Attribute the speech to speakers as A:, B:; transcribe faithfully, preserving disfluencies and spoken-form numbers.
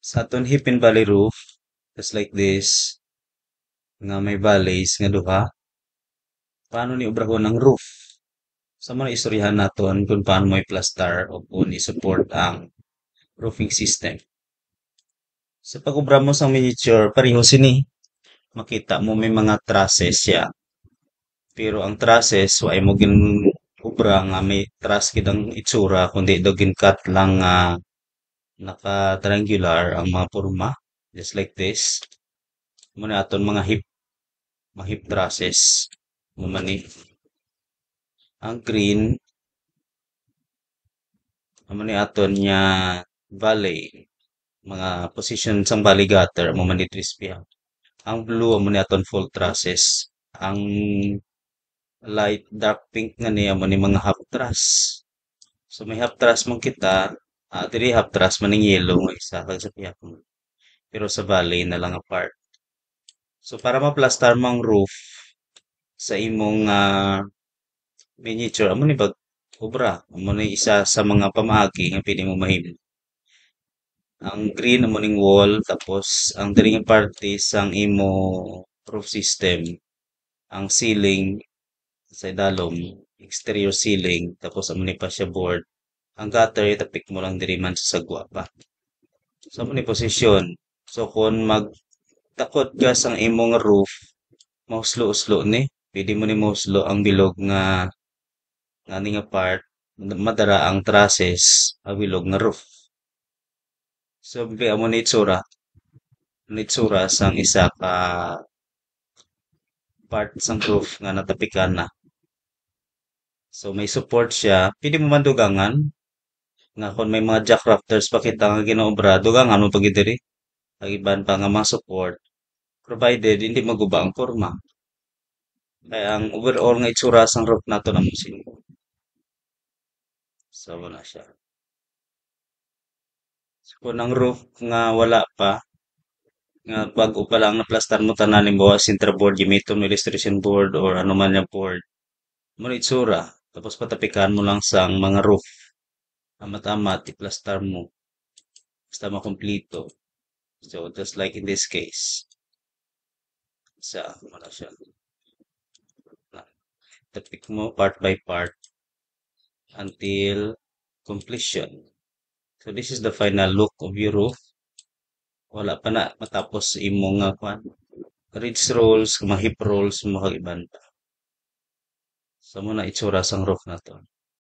A: Sa aton Hipin Valley roof, just like this, nga may valleys nga duha, paano ni obrahon ang roof? Sa mga istoryahan naton kung paano mo i-plaster o kung i-support ang roofing system. Sa pag-ubra mo sa miniature, pareho sini. Makita mo may mga trusses siya. Pero ang trusses, wala mo gin ubra nga may truss kidang itsura, kundi do cut lang nga naka-triangular ang mga porma. Just like this. Muna aton mga hip, mga hip trusses. Mumani. Ang green, mumani aton niya valley. Mga position sang valley gutter, mumani trispia. Ang blue, muna aton full trusses. Ang light dark pink nga niya mo ni mga half truss. So may half truss man kita, ah diri half truss man ning yellow nga isa kag sa piyak mo. Pero sa valley na lang apart. So para ma-plaster mang roof sa imong ah, miniature, amo ni bag obra, amo ni isa sa mga pamaagi nga pili mo mahimo. Ang green amo ning wall tapos ang diri nga parte sang imo roof system, ang ceiling sa idalom, exterior ceiling, tapos amo ni pa siya board. Ang gutter itapik mo lang diri man sa sagwa pa. Sa amo ni posisyon. So kung magtakod ka sang imong roof, mauslo-uslo ni. Pwede mo ni mauslo ang bilog nga nga ni nga part, madara ang trusses, ang bilog nga roof. So bigay mo ni itsura, ni itsura sang isa ka part sang roof nga natapikan na. So may support siya, pwede mo man dugangan nga kung may mga jack rafters pa kita nga ginaobra, dugangan mo pag diri. Ang iban pa nga mga support, provided hindi maguba ang forma. Kaya ang overall nga itsura sang roof nato na mo sini. So wala siya. So, kung ang roof nga wala pa, nga bago pa lang na-plaster mo tanan ni bawa sintra board, gimiton mo illustration board or ano man yung board. Mo na itsura. Tapos patapikan mo lang sang mga roof. Amat-amat, i-plaster mo. Basta makomplito. So, just like in this case. Sa, wala siya. Tapik mo part by part until completion. So, this is the final look of your roof. Wala pa na matapos imong nga kwan. Ridge rolls, mga hip rolls, mga iban pa. So, muna itsura sang roof na to.